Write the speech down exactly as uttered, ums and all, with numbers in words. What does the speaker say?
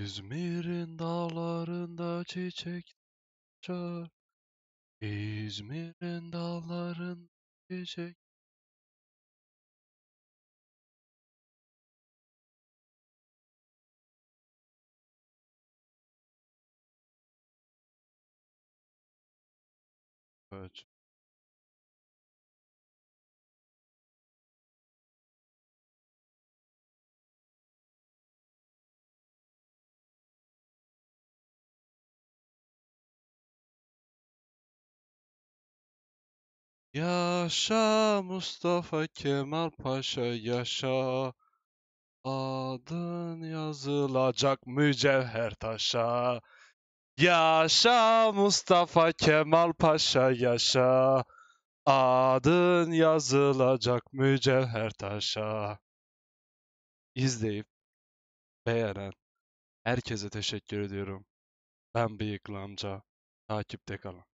İzmir'in dağlarında çiçek açar. İzmir'in dağlarında çiçek. Evet. Yaşa Mustafa Kemal Paşa yaşa. Adın yazılacak mücevher taşa. Yaşa Mustafa Kemal Paşa yaşa. Adın yazılacak mücevher taşa. İzleyip beğenen herkese teşekkür ediyorum. Ben Bıyıklı amca. Takipte kalın.